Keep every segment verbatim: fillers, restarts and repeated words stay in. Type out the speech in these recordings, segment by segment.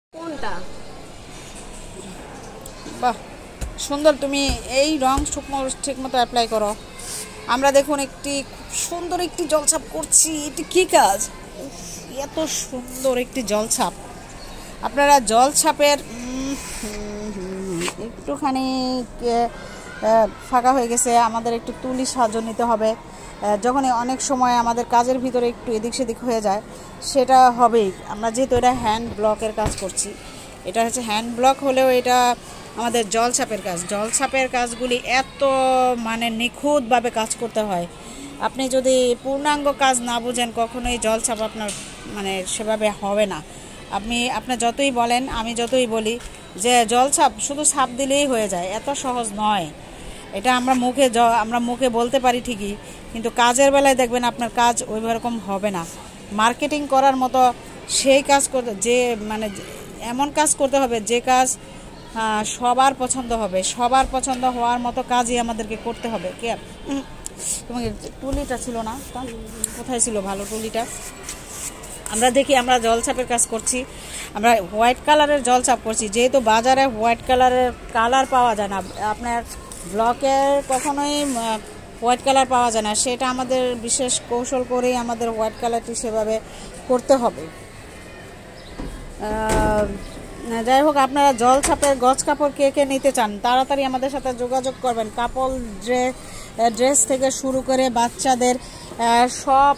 কোনটা? বাহ সুন্দর, তুমি এই রং ঠিক মতো অ্যাপ্লাই করো। আমরা দেখুন একটি খুব সুন্দর একটি জলছাপ করছি। এটি কী কাজ! এত সুন্দর একটি জলছাপ। আপনারা জলছাপের একটুখানি ফাঁকা হয়ে গেছে, আমাদের একটু তুলি সাহায্য নিতে হবে। যখনই অনেক সময় আমাদের কাজের ভিতরে একটু এদিক সেদিক হয়ে যায়, সেটা হবেই। আমরা যেহেতু এটা হ্যান্ড ব্লকের কাজ করছি, এটা হচ্ছে হ্যান্ড ব্লক হলেও এটা আমাদের জলছাপের কাজ। জলছাপের কাজগুলি এত মানে নিখুঁতভাবে কাজ করতে হয়। আপনি যদি পূর্ণাঙ্গ কাজ না বুঝেন, কখনোই জলছাপ আপনার মানে সেভাবে হবে না। আপনি আপনার যতই বলেন, আমি যতই বলি যে জলছাপ শুধু ছাপ দিলেই হয়ে যায়, এত সহজ নয়। এটা আমরা মুখে আমরা মুখে বলতে পারি ঠিকই, কিন্তু কাজের বেলায় দেখবেন আপনার কাজ ওই রকম হবে না। মার্কেটিং করার মতো সেই কাজ করতে যে মানে এমন কাজ করতে হবে যে কাজ সবার পছন্দ হবে, সবার পছন্দ হওয়ার মতো কাজই আমাদেরকে করতে হবে। কে তোমাকে টুলিটা ছিল না? কোথায় ছিল ভালো টুলিটা? আমরা দেখি আমরা জলছাপের কাজ করছি, আমরা হোয়াইট কালারের জলছাপ করছি। যেহেতু বাজারে হোয়াইট কালারের কালার পাওয়া যায় না, আপনার ব্লকের কখনোই হোয়াইট কালার পাওয়া যায় না, সেটা আমাদের বিশেষ কৌশল করেই আমাদের হোয়াইট কালারটি সেভাবে করতে হবে। যাই হোক, আপনারা জলছাপের গজ কাপড় কে কে নিতে চান তাড়াতাড়ি আমাদের সাথে যোগাযোগ করবেন। কাপড় ড্রেস ড্রেস থেকে শুরু করে বাচ্চাদের সব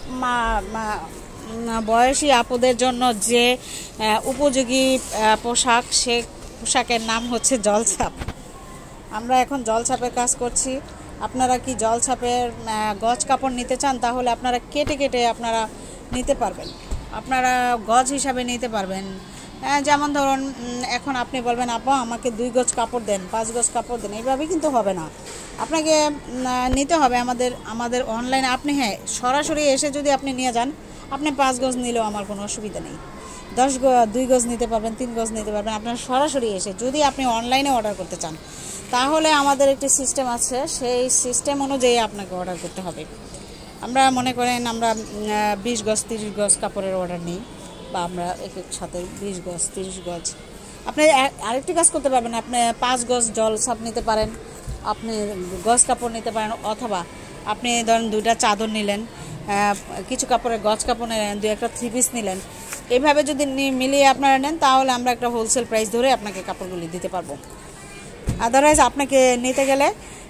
বয়সী আপুদের জন্য যে উপযোগী পোশাক, সে পোশাকের নাম হচ্ছে জলছাপ। আমরা এখন জলছাপের কাজ করছি। আপনারা কি জলছাপের গজ কাপড় নিতে চান? তাহলে আপনারা কেটে কেটে আপনারা নিতে পারবেন, আপনারা গজ হিসাবে নিতে পারবেন। যেমন ধরুন, এখন আপনি বলবেন আপা আমাকে দুই গজ কাপড় দেন, পাঁচ গজ কাপড় দেন, এইভাবে কিন্তু হবে না। আপনাকে নিতে হবে আমাদের আমাদের অনলাইনে। আপনি হ্যাঁ সরাসরি এসে যদি আপনি নিয়ে যান, আপনি পাঁচ গজ নিলেও আমার কোনো অসুবিধা নেই। দশ গ দুই গজ নিতে পারবেন, তিন গজ নিতে পারবেন। আপনার সরাসরি এসে যদি আপনি অনলাইনে অর্ডার করতে চান, তাহলে আমাদের একটি সিস্টেম আছে, সেই সিস্টেম অনুযায়ী আপনাকে অর্ডার করতে হবে। আমরা মনে করেন আমরা বিশ গজ তিরিশ গজ কাপড়ের অর্ডার নিই, বা আমরা এক এক সাথে বিশ গজ তিরিশ গজ। আপনি আরেকটি কাজ করতে পারবেন, আপনি পাঁচ গজ জলছাপ নিতে পারেন, আপনি গজ কাপড় নিতে পারেন, অথবা আপনি ধরেন দুইটা চাদর নিলেন, কিছু কাপড়ের গজ কাপড় নিলেন, দু একটা থ্রি পিস নিলেন। এইভাবে যদি মিলিয়ে আপনারা নেন, তাহলে আমরা একটা হোলসেল প্রাইস ধরে আপনাকে কাপড়গুলি দিতে পারবো। আদারওয়াইজ আপনাকে নিতে গেলে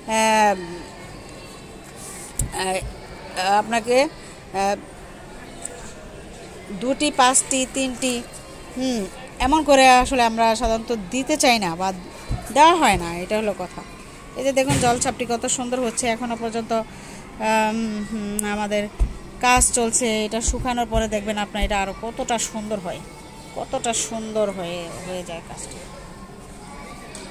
আপনাকে দুটি পাঁচটি তিনটি হুম এমন করে আসলে আমরা সাধারণত দিতে চাই না, বা দেওয়া হয় না, এটা হলো কথা। এই যে দেখুন জলছাপটি কত সুন্দর হচ্ছে। এখনও পর্যন্ত আমাদের কাজ চলছে। এটা শুকানোর পরে দেখবেন আপনার এটা আরও কতটা সুন্দর হয়, কতটা সুন্দর হয়ে হয়ে যায় কাজটা।